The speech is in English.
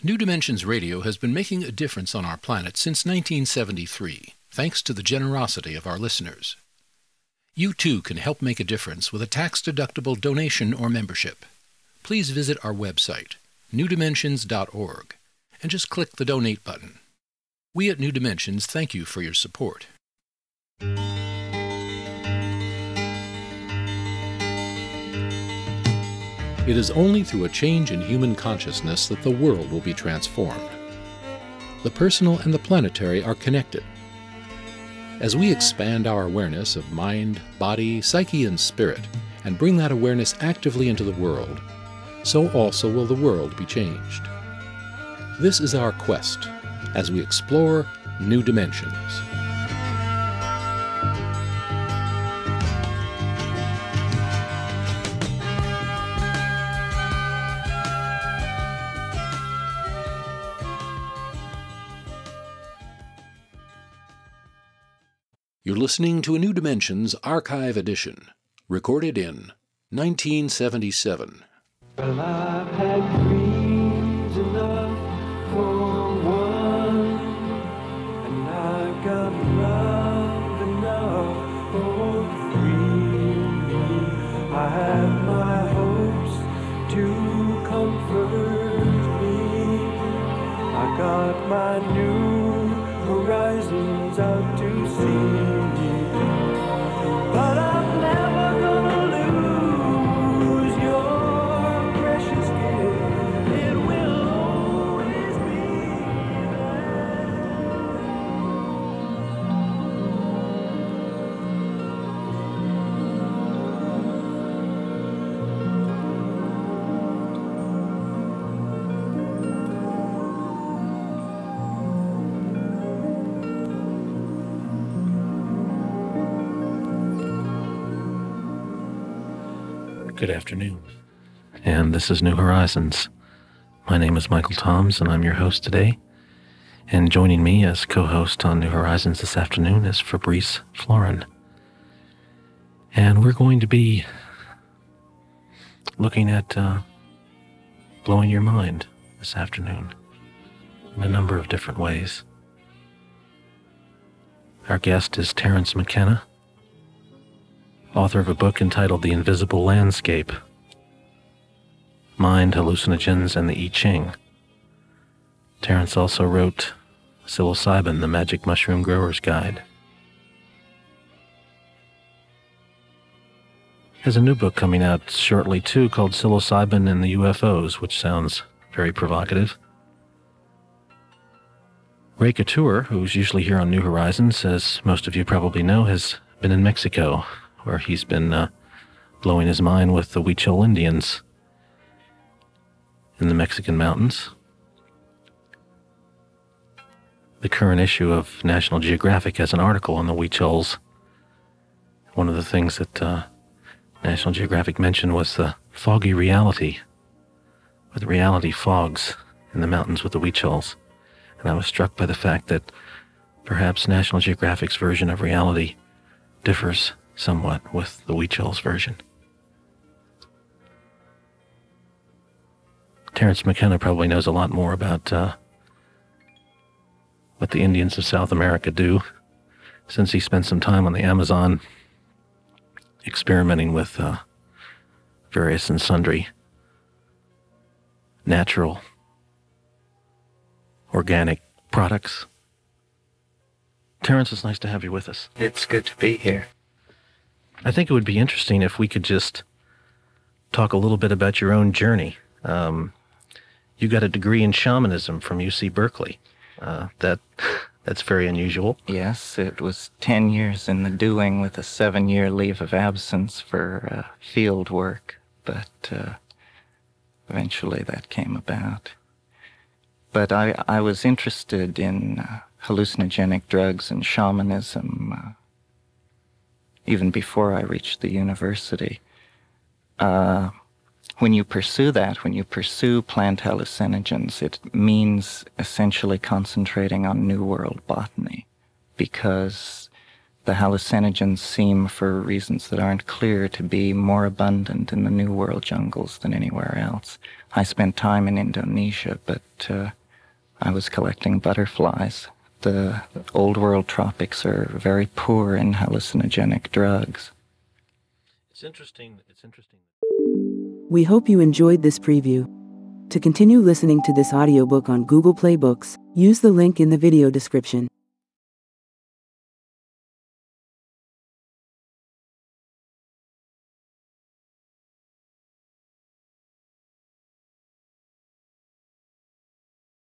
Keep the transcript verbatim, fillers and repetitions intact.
New Dimensions Radio has been making a difference on our planet since nineteen seventy-three, thanks to the generosity of our listeners. You too can help make a difference with a tax-deductible donation or membership. Please visit our website, new dimensions dot org, and just click the Donate button. We at New Dimensions thank you for your support. It is only through a change in human consciousness that the world will be transformed. The personal and the planetary are connected. As we expand our awareness of mind, body, psyche, and spirit, and bring that awareness actively into the world, so also will the world be changed. This is our quest as we explore new dimensions. You're listening to a New Dimensions Archive Edition, recorded in nineteen seventy-seven. Well, I've had dreams enough for one, and I've got love enough for three. I have my hopes to comfort me. I got my new horizons out to see. But I'm never gonna lose your precious gift. It will always be Good afternoon, and this is New Horizons. My name is Michael Toms, and I'm your host today. And joining me as co-host on New Horizons this afternoon is Fabrice Florin. And we're going to be looking at uh, blowing your mind this afternoon in a number of different ways. Our guest is Terence McKenna, author of a book entitled The Invisible Landscape, Mind, Hallucinogens, and the I Ching. Terence also wrote Psilocybin, The Magic Mushroom Growers Guide. There's a new book coming out shortly, too, called Psilocybin and the U F Os, which sounds very provocative. Ray Couture, who's usually here on New Horizons, as most of you probably know, has been in Mexico, where he's been uh, blowing his mind with the Huichol Indians in the Mexican mountains. The current issue of National Geographic has an article on the Huichols. One of the things that uh, National Geographic mentioned was the foggy reality, or the reality fogs in the mountains with the Huichols. And I was struck by the fact that perhaps National Geographic's version of reality differs somewhat with the Huichols version. Terence McKenna probably knows a lot more about uh, what the Indians of South America do, since he spent some time on the Amazon experimenting with uh, various and sundry natural, organic products. Terence, it's nice to have you with us. It's good to be here. I think it would be interesting if we could just talk a little bit about your own journey. Um, you got a degree in shamanism from U C Berkeley. Uh, that that's very unusual. Yes, it was ten years in the doing with a seven-year leave of absence for uh, field work, but uh, eventually that came about. But I, I was interested in uh, hallucinogenic drugs and shamanism uh, even before I reached the university. Uh, when you pursue that, when you pursue plant hallucinogens, it means essentially concentrating on New World botany, because the hallucinogens seem, for reasons that aren't clear, to be more abundant in the New World jungles than anywhere else. I spent time in Indonesia, but uh, I was collecting butterflies. The Old World tropics are very poor in hallucinogenic drugs. It's interesting. It's interesting. We hope you enjoyed this preview. To continue listening to this audiobook on Google Play Books, use the link in the video description.